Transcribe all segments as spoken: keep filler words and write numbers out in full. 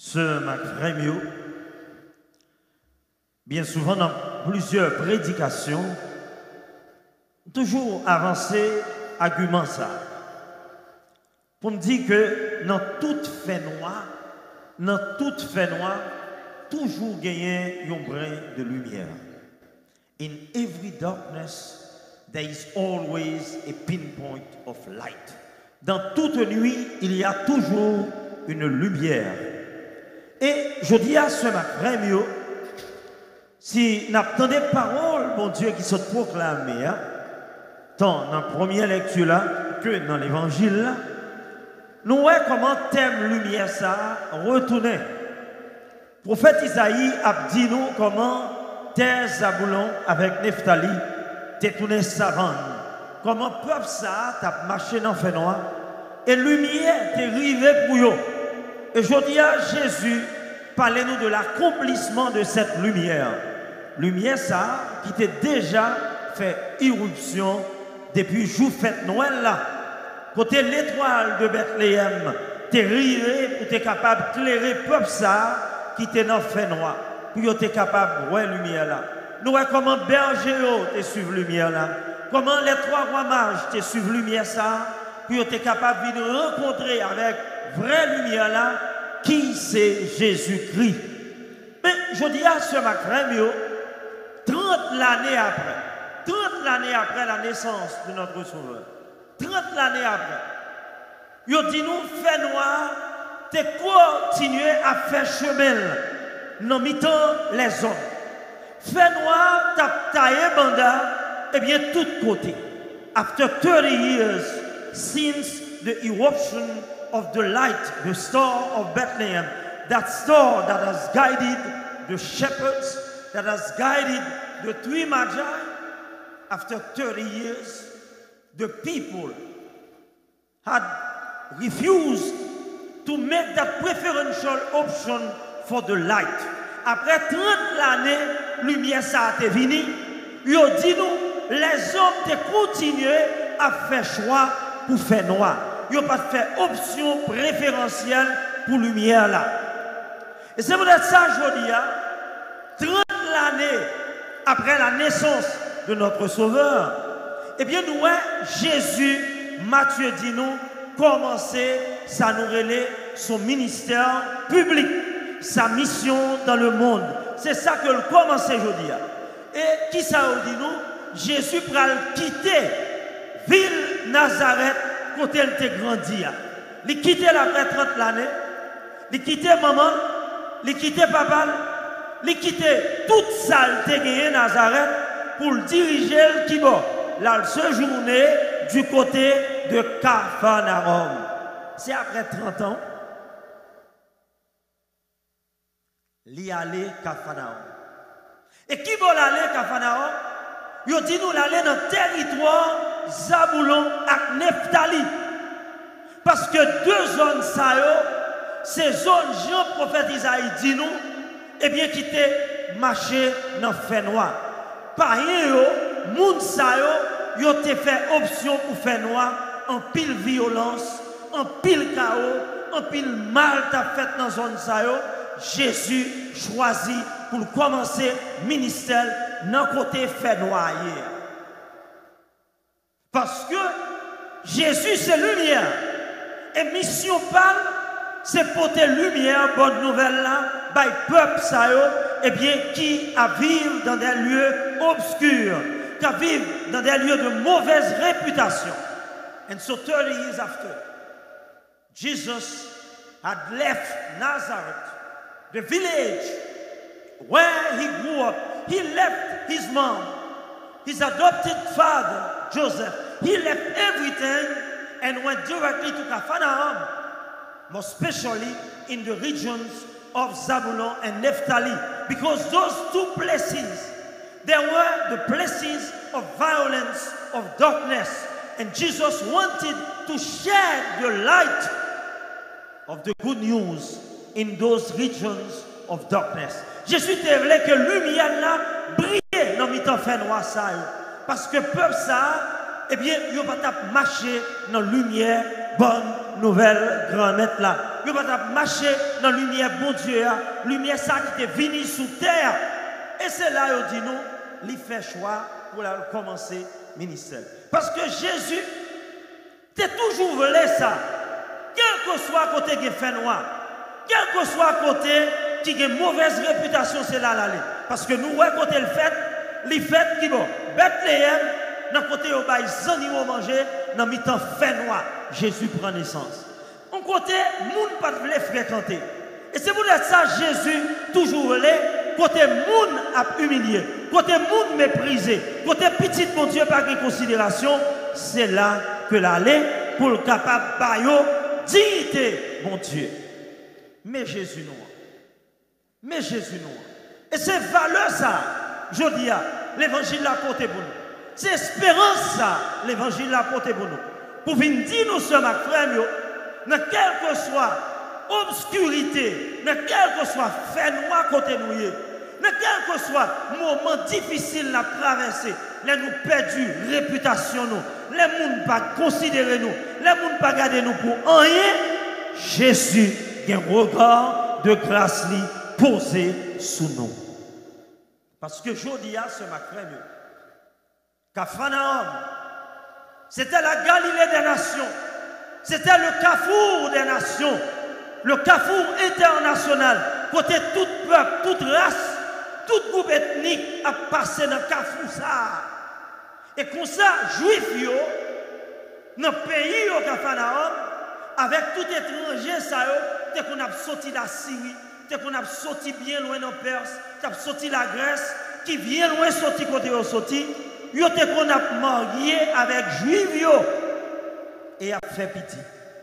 Ce Macrémio, bien souvent dans plusieurs prédications, toujours avancer argument ça. Pour me dire que dans toute fait noire, dans toute fait noire, toujours gagner un brin de lumière. In every darkness, there is always a pinpoint of light. Dans toute nuit, il y a toujours une lumière. Et je dis à ce matin, si nous attendons des paroles, mon Dieu, qui sont proclamées, hein, tant dans la première lecture là, que dans l'évangile là, nous voyons comment thème lumière ça retourner. Le prophète Isaïe a dit nous comment terre Zaboulon avec Nephtali tourné savane. Comment peuple ça t'a marché dans le fait noir et lumière t'est arrivée pour eux. Et je dis à Jésus, parlez-nous de l'accomplissement de cette lumière. Lumière ça qui t'a déjà fait irruption depuis jour fête Noël là. Côté l'étoile de Bethléem, t'es arrivé pour être capable d'éclairer le peuple ça qui t'est dans le fait noir. Pour être capable de voir la lumière là. Nous voyons comment berger te suivre la lumière là. Comment les trois rois mages te suivent la lumière ça. Pour être capable de rencontrer avec vraie lumière là qui c'est Jésus-Christ. Mais je dis à ce matin, trente l'année après, trente l'année après la naissance de notre Sauveur, trente l'année après, il dit nous, fait noir, tu continué à faire chemin dans mi-temps les hommes. Fait noir, tu as taillé banda, et bien tout côté. After thirty years since the eruption of the light, the star of Bethlehem, that star that has guided the shepherds, that has guided the three magi, after thirty years, the people had refused to make that preferential option for the light. Après trente l'année, lumière ça a été venu. Ils ont dit nous, les hommes ont continué à faire choix pour faire noir. Ils n'ont pas fait option préférentielle pour lumière là. Et c'est pour ça que je dis, trente l'année après la naissance de notre Sauveur, eh bien nous, Jésus, Matthieu dit nous, commencer à nous relayer son ministère public, sa mission dans le monde. C'est ça que le commencer aujourd'hui. Et qui ça dit nous? Jésus pral quitter ville Nazareth côté il était grandi. Il quitter après trente l'année, il quitter maman, il quitter papa, il quitter toute salle de gagné Nazareth pour diriger le kibo. Là, ce journée du côté de Capharnaüm. C'est après trente ans. Li aller Capharnaüm. Et qui va aller Capharnaüm? Yo dit nous l'aller dans le territoire Zaboulon et Nephtali. Parce que deux zones ça yo, ces zones Jean prophète Isaïe dit nous, eh bien qui te marché dans le fait noir. Par yo, moun sa yo, yo te fait option pour faire noir en pile violence, en pile chaos, en pile mal ta fait dans zone sa yo. Jésus choisit pour commencer ministère dans côté fait noir. Parce que Jésus c'est lumière et mission parle c'est porter lumière bonne nouvelle là by peuple ça yo et bien qui a vivre dans des lieux obscurs, qui a vivre dans des lieux de mauvaise réputation. And so thirty years after Jesus had left Nazareth, the village where he grew up, he left his mom, his adopted father, Joseph. He left everything and went directly to Capharnaüm, more especially in the regions of Zabulon and Naphtali, because those two places, they were the places of violence, of darkness, and Jesus wanted to share the light of the good news in those regions of darkness. Jésus te voulait que lumière là brille dans mi-temps fait noir ça parce que peuple ça eh bien il va pas marcher dans lumière bonne nouvelle grand maître là Ils pas marcher dans la lumière, bon Dieu, lumière ça qui est venue sous terre. Et c'est là qu'il dit nous, il fait choix pour commencer le ministère. Parce que Jésus, tu toujours voulu ça. Quel que soit côté qui fait noir, quel que soit côté qui a une mauvaise réputation, c'est là l'aller. Parce que nous, côté le fait, les fêtes qui vont, Bethléem, dans côté où les animaux manger, dans le temps fait noir, Jésus prend naissance. En côté, moun pas de fréquenter. Et c'est pour ça Jésus toujours voulu, côté moun a humilié, côté moun méprisé, côté petit mon Dieu pas de considération, c'est là que l'aller pour le capable de dignité, mon Dieu. Mais Jésus nous. Mais Jésus nous. Et c'est valeur ça, je dis, l'évangile l'a porté pour nous. C'est espérance ça, l'évangile l'a porté pour nous. Pour venir dire nous sommes frères, dans quelle que soit obscurité, dans quel que soit fait noir côté nous, dans quel que soit moment difficile à traverser, les nous perdus, réputation nous, les gens pas considérer nous, les gens pas garder nous pour rien, Jésus a un regard de grâce posé sous nous. Parce que je dis à ce matin, Capharnaüm, c'était la Galilée des nations, c'était le carrefour des nations, le carrefour international, côté tout peuple, toute race, tout groupe ethnique a passé dans le carrefour ça. Et comme ça, juifs, dans le pays au Capharnaüm, avec tout étranger, ça, dès qu'on a sorti de la Syrie, dès qu'on a sorti bien loin de Perse, qu'on a sorti de la Grèce, qui vient loin sorti côté au sorti, yo te qu'on a marié avec juifs yo et a fait pitié.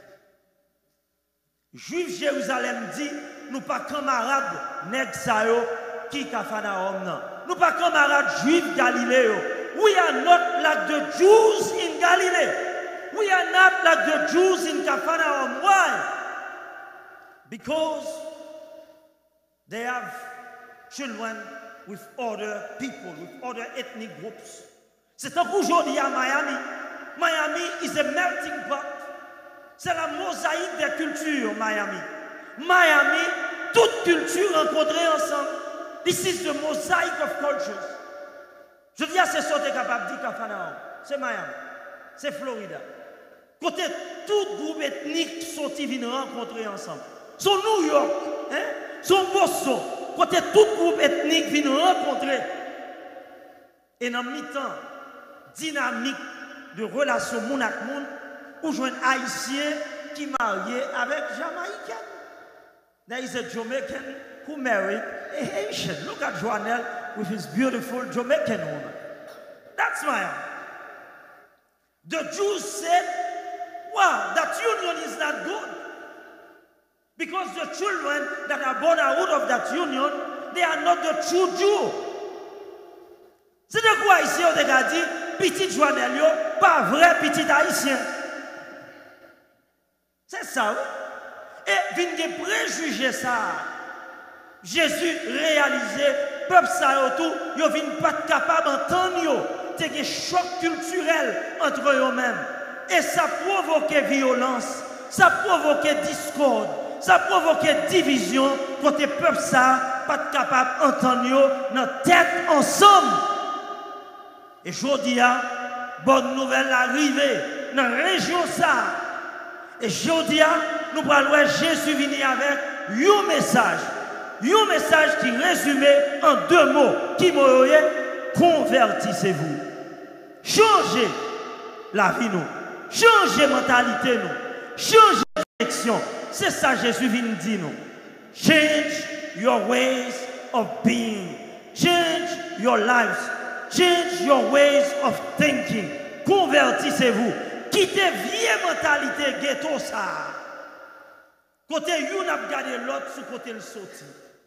Juif Jérusalem dit nous pas camarades nèg sa yo qui Capharnaüm nan. Nous pas camarades juifs Galilée yo. We are not like the Jews in Galilee. We are not like the Jews in Capharnaüm. Why? Because they have children with other people, with other ethnic groups. C'est aujourd'hui à Miami. Miami is a melting pot. C'est la mosaïque des cultures, Miami. Miami, toute culture rencontrée ensemble. This is the mosaic of cultures. Je dis à c'est ça que tu es capable de dire Capharnaüm. C'est Miami. C'est Florida. Côté tout groupe ethnique sorti viennent rencontrer ensemble. Son New York, hein? Son Boston. Côté tout groupe ethnique viennent rencontrer. Et dans le mi-temps, dynamique de relation moun ak moun, ou jouen haïtien qui marié avec Jamaïcain. There is a Jamaican who married a Haitian. Look at Joannel with his beautiful Jamaican woman. That's my own. The Jews said, wow, that union is not good. Because the children that are born out of that union, they are not the true Jew. C'est de quoi ici on a dit, petit Joannel, pas vrai petit haïtien. C'est ça, oui. Et vient de préjuger ça. Jésus réalisé, peuple ça autour, ils ne viennent pas capable d'entendre. C'est un choc culturel entre eux-mêmes. Et ça provoque violence, ça provoque discorde, ça provoque division. Quand les peuples ça, pas capable d'entendre dans tête ensemble. Et je dis, bonne nouvelle arrivée dans la région ça. Et je dis, nous allons voir Jésus venir avec un message. Un message qui résumé en deux mots. Qui m'a convertissez-vous. Changez la vie nous. Changez la mentalité nous. Changez la direction. C'est ça Jésus vient dire nous. Change your ways of being. Change your lives. Change your ways of thinking. Convertissez-vous. Quittez vieille mentalité ghetto ça. Côté you n'a regardé l'autre sous côté le sorti.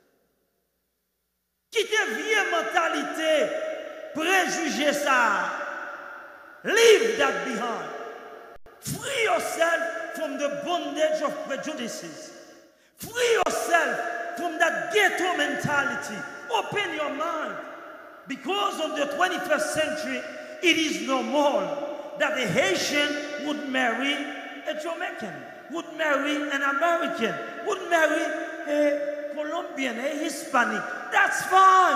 Quittez vieille mentalité préjugé ça. Leave that behind. Free yourself from the bondage of prejudices. Free yourself from that ghetto mentality. Open your mind. Because of the twenty-first century, it is normal that a Haitian would marry a Jamaican, would marry an American, would marry a Colombian, a Hispanic. That's fine.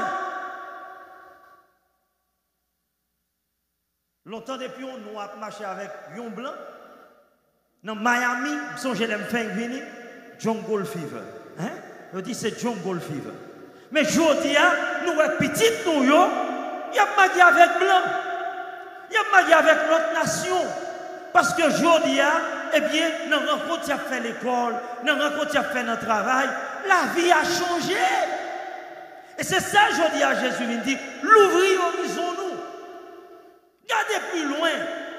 Longtemps depuis, on a marché avec un blanc. Dans Miami, je l'aime faire venir, jungle fever. Hein? Je dis c'est jungle fever. Mais je dis, nous, petites, nous, il y a marié avec blanc. Il y a marié avec l'autre nation. Parce que je dis, eh bien, dans la rencontre, tu as fait l'école, dans la rencontre, tu as fait notre travail, la vie a changé. Et c'est ça, je dis à Jésus, il dit, l'ouvrir horizon nous. Regardez plus loin.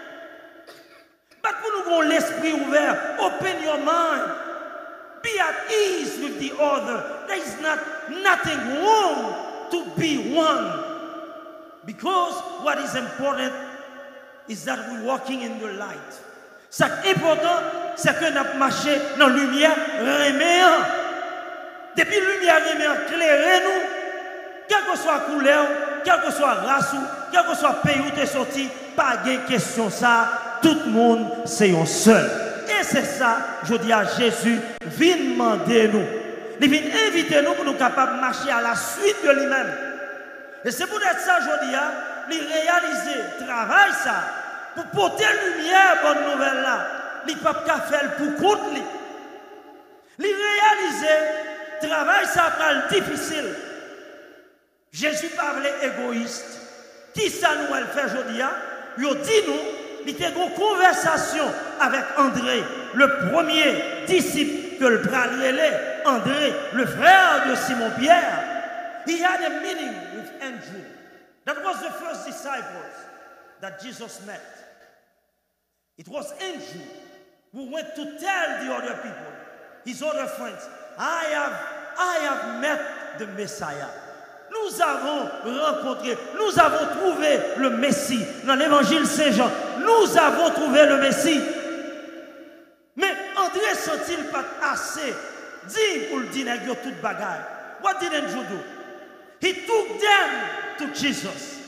Pas pour nous avons l'esprit ouvert. Open your mind. Be at ease with the other. There is not nothing wrong to be one. Because what is important is that we're walking in the light. Ce qui est important, c'est que nous marchons dans la lumière reméant. Depuis la lumière reméant, éclairez-nous, quelle que soit la couleur, quelle que soit la race, quel que soit le pays où tu es sorti, pas de question ça, tout le monde c'est un seul. Et c'est ça, je dis à Jésus, viens demander nous. Il vient inviter nous pour nous capables de marcher à la suite de lui-même. Et c'est pour être ça, je dis, il réaliser, travail ça, pour porter lumière, bonne nouvelle là. Il ne peut pas faire pour compte lui. Il réaliser, travail ça pas difficile. Jésus parlait égoïste. Qui ça nous elle fait aujourd'hui? Il dit nous, il y a une conversation avec André, le premier disciple que le bralélé, André, le frère de Simon-Pierre. He had a meeting with Andrew. That was the first disciples that Jesus met. It was Andrew who went to tell the other people, his other friends, I have, I have met the Messiah. Nous avons rencontré, nous avons trouvé le Messie dans l'évangile Saint-Jean. Nous avons trouvé le Messie. Mais André sent-il pas assez dit pour le dire toute bagaille? What did Andrew do? He took them to Jesus.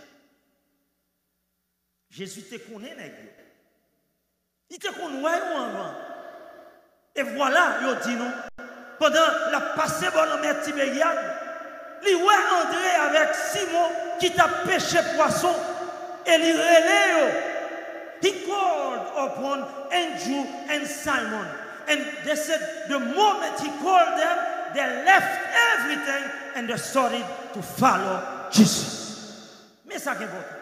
Jésus te connaît, nègre. Il te connaît avant. Et voilà, il dit nous, pendant la passée bonne mer Tibériade, il voit André avec Simon qui t'a pêché poisson et il relève. He called upon Andrew and Simon. And they said the moment he called them, they left everything and they started to follow Jesus. Mais ça qui est important.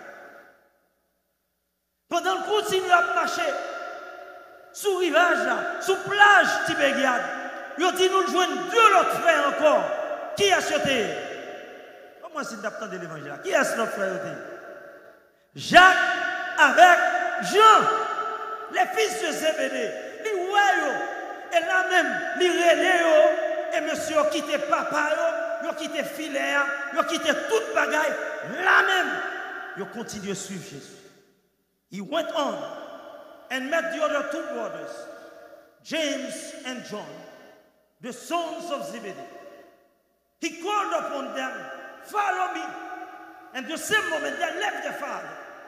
Pendant qu'on continue à marcher sous rivage là, sous plage Tibériade, il dit nous joignent deux autres frères encore. Qui a sauté? Comment c'est d'apprendre l'évangile? Qui est notre frère? Jacques avec Jean, les fils de Zébédée. Ils voient, et là même, ils relaient, et monsieur a quitté papa, il a quitté filet, il a quitté toute bagaille. Là même, il continue à suivre Jésus. He went on and met the other two brothers, James and John, the sons of Zebedee. He called upon them, follow me. And the same moment, they left their father.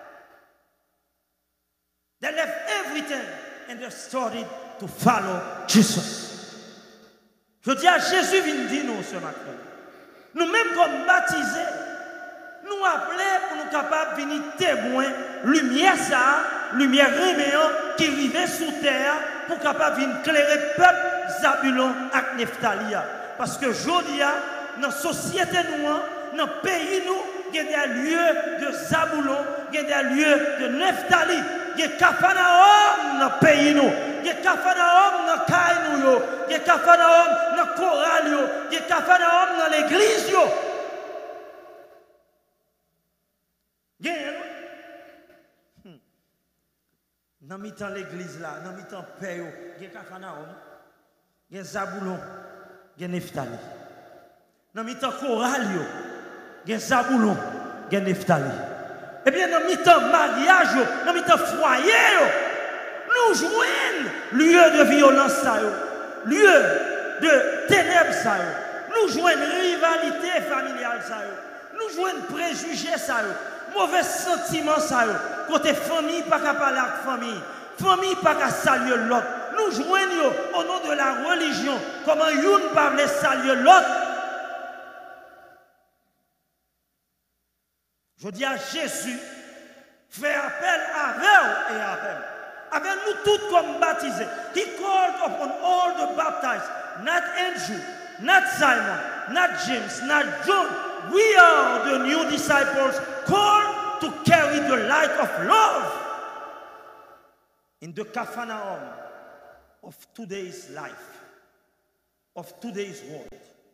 They left everything and they started to follow Jesus. Je dis à Jésus, viens dire nous ce matin. Nous-mêmes comme baptisés, nous appelons pour nous capables de venir témoin, lumière ça, lumière réméant qui vivait sous terre pour capable de venir éclairer le peuple Zabulon et Nephtali. Parce que aujourd'hui, dans la société nous, dans le pays nous, il y a des lieux de Zabulon, il y a des lieux de Nephtali, il y a Capharnaüm dans le pays nous, il y a Capharnaüm dans le caille nous, il y a Capharnaüm dans le choral, il y a Capharnaüm dans l'église. Dans mi-temps l'église là, dans mi-temps paix, il y a Capharnaüm, il y a Zabulon, il y a Nephtali. Dans mi-temps choral, il y a Zabulon, il y a Nephtali. Et bien dans mi-temps mariage, dans mi-temps foyer, nous jouons lieu de violence, lieu de ténèbres, nous jouons rivalité familiale, nous jouons préjugés, mauvais sentiments, côté famille, pas qu'à parler avec famille, famille, pas qu'à saluer l'autre. nous joignons au nom de la religion, comment une parle saluer l'autre. Je dis à Jésus, fais appel à eux et à eux. Avec nous tous comme baptisés. He called upon all the baptized, not Andrew, not Simon, not James, not John. We are the new disciples called to carry the light of love in the Capharnaum of today's life, of today's world.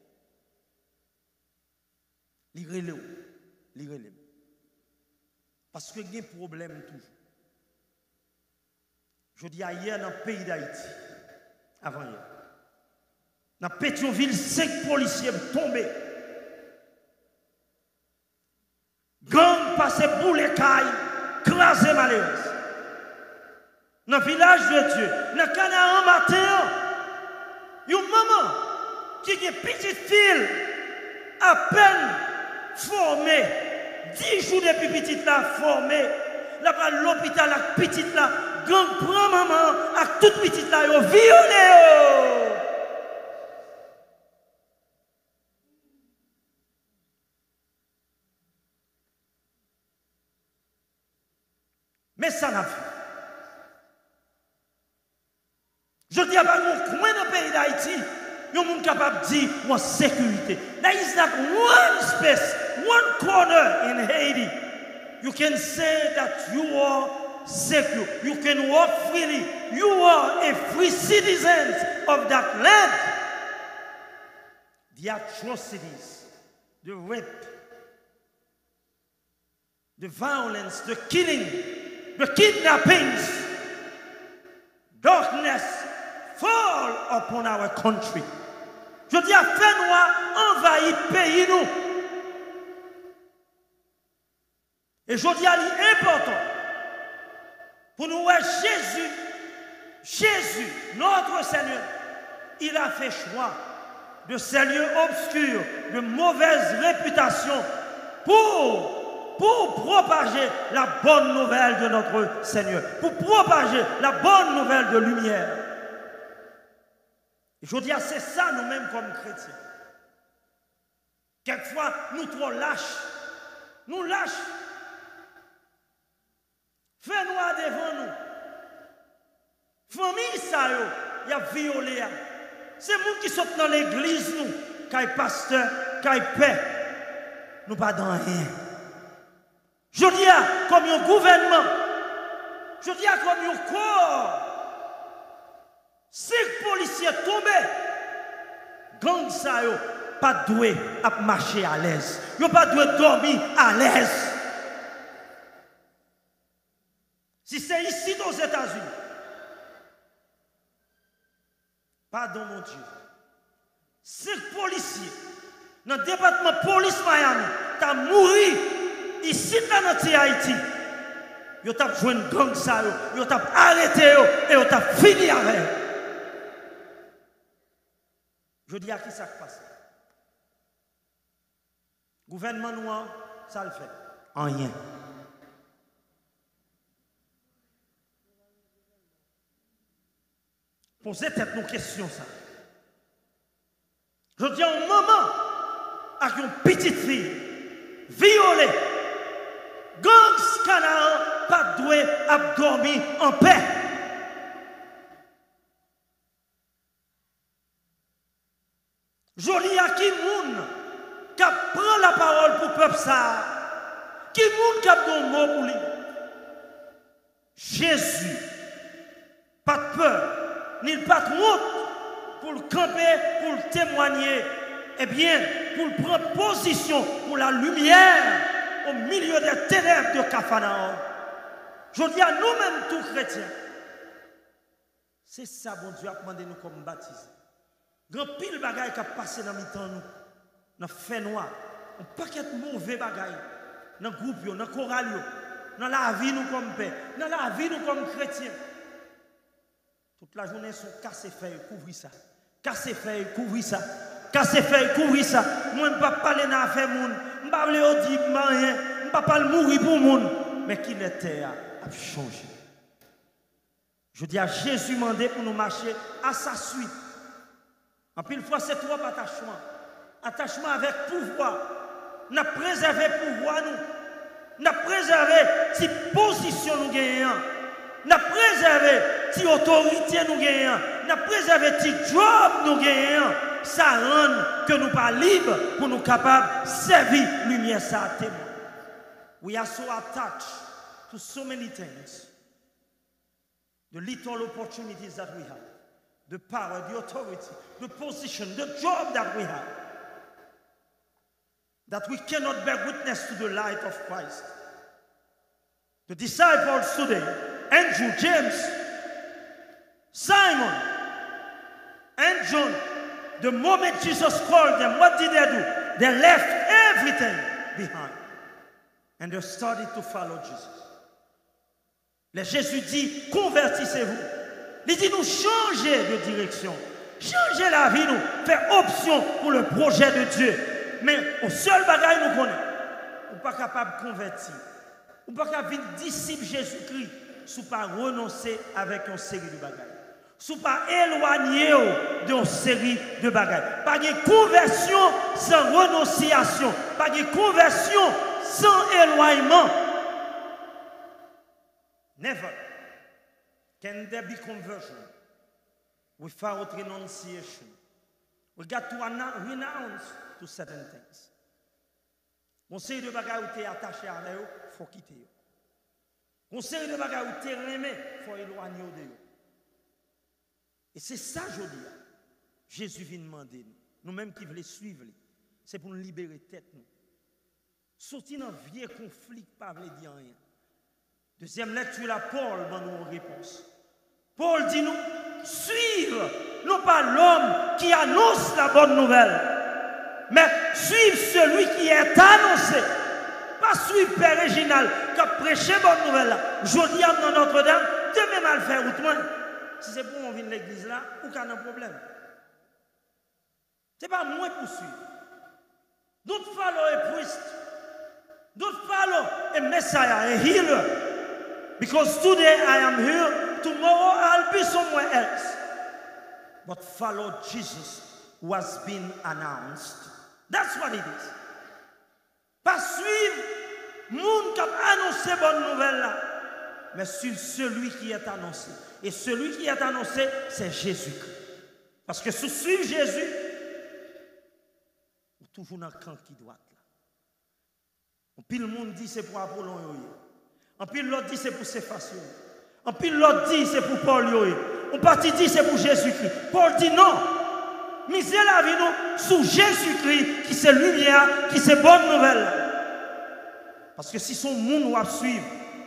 Lirez-le, lirez-le. Parce que il y a un problème toujours. Je dis hier dans le pays d'Haïti, avant hier, dans Pétionville, cinq policiers tombés. Gang passé pour les cailles, crasé malheureuse. Dans le village de Dieu, dans le Canaan matin, il y a une maman qui est une petite fille à peine formée, dix jours depuis petite là formée, là à l'hôpital la petite là, gang prend maman à toute petite là, yo violé. Mais ça n'a fait. Je dis à pas qu'on coin dans le pays d'Haïti, il y a des gens capables de dire en sécurité. There is not one space, one corner in Haiti. You can say that you are secure. You can walk freely. You are a free citizen of that land. The atrocities, the rape, the violence, the killing, the kidnappings, darkness fall upon our country. Je dis à fait noir envahit pays nous. Et je dis à l'important pour nous voir Jésus, Jésus, notre Seigneur, il a fait choix de ces lieux obscurs, de mauvaise réputation pour, pour propager la bonne nouvelle de notre Seigneur, pour propager la bonne nouvelle de lumière. Et je dis à c'est ça nous-mêmes comme chrétiens. Quelquefois, nous trop lâches, nous lâches. Fais-nous devant nous. Famille, ça, y a violé. C'est nous qui sommes dans l'église, nous, qui est pasteur, qui est père. Nous pas dans rien. Je dis à comme un gouvernement, je dis à comme un corps. Cinq policiers tombés, gang ça, yo, pas doué à marcher à l'aise. Yo pas doué dormir à l'aise. Si c'est ici aux États-Unis, pardon mon Dieu, cinq policiers dans le département de police Miami, t'as mouru ici dans notre Haïti. Ils ont joué une gang ça, ils ont arrêté et ils ont fini avec. Je dis à qui ça passe? Gouvernement noir, ça le fait. En rien. Posez peut-être nos questions, ça. Je dis à un maman, avec une petite fille, violée, gang Canaan, pas doué à dormir en paix. Je dis à qui moun qui prend la parole pour le peuple ça, qui moun qui a un mot pour lui. Jésus, pas de peur, ni pas de honte pour le camper, pour le témoigner, eh bien, pour le prendre position pour la lumière au milieu des ténèbres de Capharnaüm. Je dis à nous-mêmes, tous chrétiens, c'est ça, bon Dieu, a demandé nous comme baptisés. Grand pile bagaille qui a passé dans le temps nous, dans fait noir, un paquet de mauvais bagaille, dans le groupe, dans le choral, dans la vie nous comme père, dans la vie nous comme chrétiens. Toute la journée, sont cassés feuilles, couvrir ça. Cassés feuilles, couvrir ça. Cassés feuilles, couvrir ça. Moi, je ne peux pas parler dans l'affaire moun. Je ne peux pas parler au dit rien. Je ne peux pas mourir pour moun. Mais qui l'était a changé. Je dis à Jésus demandé pour nous marcher à sa suite. En pile fois, c'est trois attachements. Attachement avec pouvoir. Nous avons préservé pouvoir nous. Nous avons préservé si position nous gagnons. Nous avons préservé si autorité nous gagnons. Nous avons préservé si job nous gagnons. Ça rend que nous pas libres pour nous capables de servir lumière ça témoin. We are so attached to so many things. The little opportunities that we have, the power, the authority, the position, the job that we have, that we cannot bear witness to the light of Christ. The disciples today, Andrew, James, Simon, and John, the moment Jesus called them, what did they do? They left everything behind and they started to follow Jesus. Le Jésus dit, convertissez-vous. Il dit, nous changer de direction. Changer la vie, nous. Faire option pour le projet de Dieu. Mais au seul bagage, nous connaissons. On n'est pas capable de convertir. On n'est pas capable de disciple Jésus-Christ. Si pas renoncer avec une série de bagages. Si pas éloigner d'une série de bagages. Pas de conversion sans renonciation. Pas de conversion sans éloignement. Never can there be conversion without renunciation. We got to renounce to certain things. Conseil de bagaille où tu es attaché à eux, il faut quitter. Conseil de bagaille où tu es aimé, il faut éloigner de eux. Et c'est ça, je dis. Jésus vient demander nous, nous-mêmes qui voulons suivre, c'est pour nous libérer tête. Nous. Sortir dans un vieux conflit, pas veut dire rien. Deuxième lecture, là, Paul dans nos réponses. Paul dit nous, suivre, non pas l'homme qui annonce la bonne nouvelle, mais suivre celui qui est annoncé. Pas suivre Père Réginal qui a prêché bonne nouvelle. Je dis à Notre-Dame, demain mal faire autrement. Si c'est pour on vient de l'église là, aucun problème. Ce n'est pas moi pour suivre. Don't follow a priest. Don't follow a Messiah, a healer. Because today I am here, tomorrow I'll be somewhere else. But follow Jesus who has been announced. That's what it is. Pas suivre monde qui a annoncé bonne nouvelle là, mais suivre celui qui est annoncé. Et celui qui est annoncé, c'est Jésus-Christ. Parce que si suivre Jésus, on est toujours dans le camp qui doit là. En pile le monde dit c'est pour Apollon. En pile l'autre dit c'est pour Céphas. En pile l'autre dit c'est pour Paul. En partie dit c'est pour Jésus-Christ. Paul dit non. Misez la vie nous sous Jésus-Christ qui c'est lumière, qui c'est bonne nouvelle. Parce que si son monde va suivre,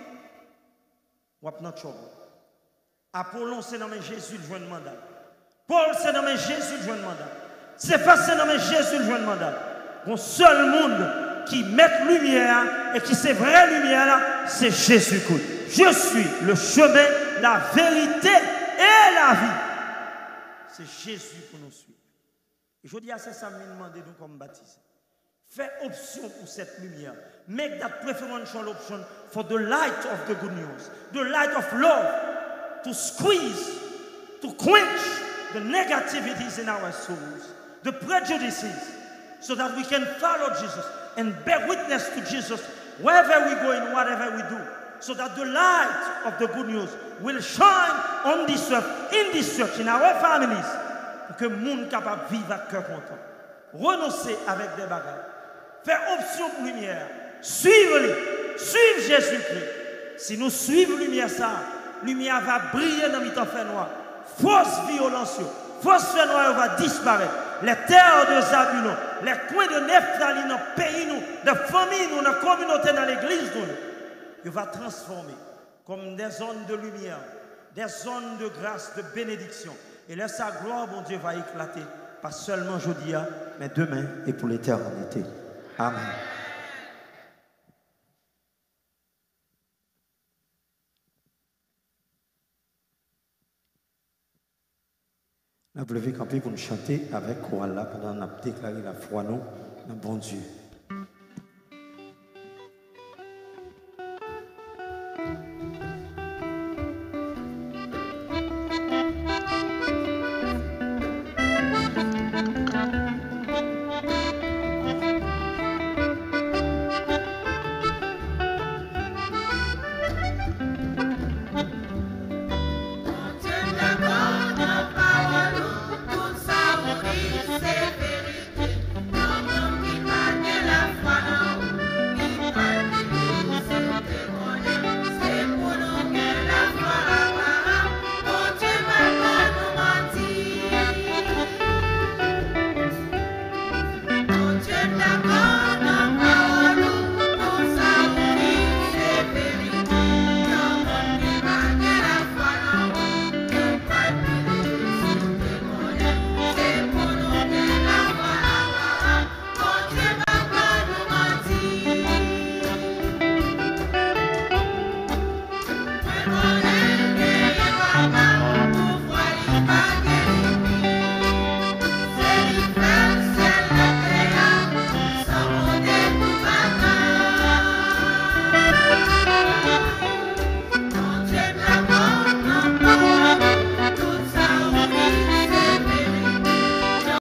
on va notre chose. Apollon c'est nommé Jésus le joint mandat. Paul c'est nommé Jésus le joint mandat. Céphas c'est nommé Jésus le joint mandat. Un seul monde qui met lumière et qui c'est vraie lumière là, c'est Jésus-Christ. Je suis le chemin, la vérité et la vie. C'est Jésus pour nous suivre. Et je dis à ça, ça me demande nous comme baptisés. Fais option pour cette lumière. Make that preferential option for the light of the good news. The light of love. To squeeze, to quench the negativities in our souls. The prejudices. So that we can follow Jesus and bear witness to Jesus wherever we go and whatever we do. So that the light of the good news will shine on this earth, in this church, in our families. Pour que le monde capable de vivre à cœur content. Renoncer avec des bagages. Faire option pour lumière. Suivre-les. Suivre Jésus-Christ. Si nous suivons lumière ça, lumière va briller dans le temps fait noir. Fausse violence, fausse fait noir va disparaître. Les terres de Zabulon, les coins de Nephtali dans le pays, nous, de famille, nous, dans la communauté, dans l'église, nous, il va transformer comme des zones de lumière, des zones de grâce, de bénédiction. Et là, sa gloire, mon Dieu, va éclater. Pas seulement aujourd'hui, mais demain et pour l'éternité. Amen. Nous avons levé camper pour nous chanter avec chorale là pendant qu'on a déclaré la foi nous dans bon Dieu.